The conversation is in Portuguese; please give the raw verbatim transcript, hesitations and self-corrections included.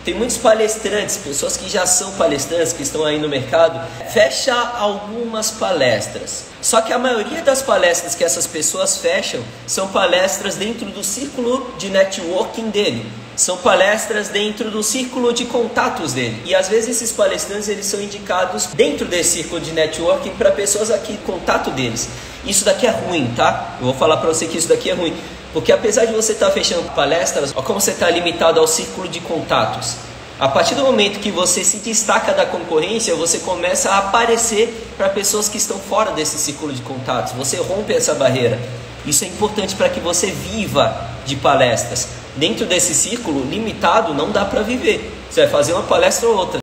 Tem muitos palestrantes, pessoas que já são palestrantes, que estão aí no mercado, fecha algumas palestras. Só que a maioria das palestras que essas pessoas fecham são palestras dentro do círculo de networking dele. São palestras dentro do círculo de contatos dele. E às vezes esses palestrantes eles são indicados dentro desse círculo de networking para pessoas aqui, contato deles. Isso daqui é ruim, tá? Eu vou falar para você que isso daqui é ruim. Porque apesar de você estar fechando palestras, olha como você está limitado ao círculo de contatos. A partir do momento que você se destaca da concorrência, você começa a aparecer para pessoas que estão fora desse círculo de contatos. Você rompe essa barreira. Isso é importante para que você viva de palestras. Dentro desse círculo limitado não dá para viver. Você vai fazer uma palestra ou outra.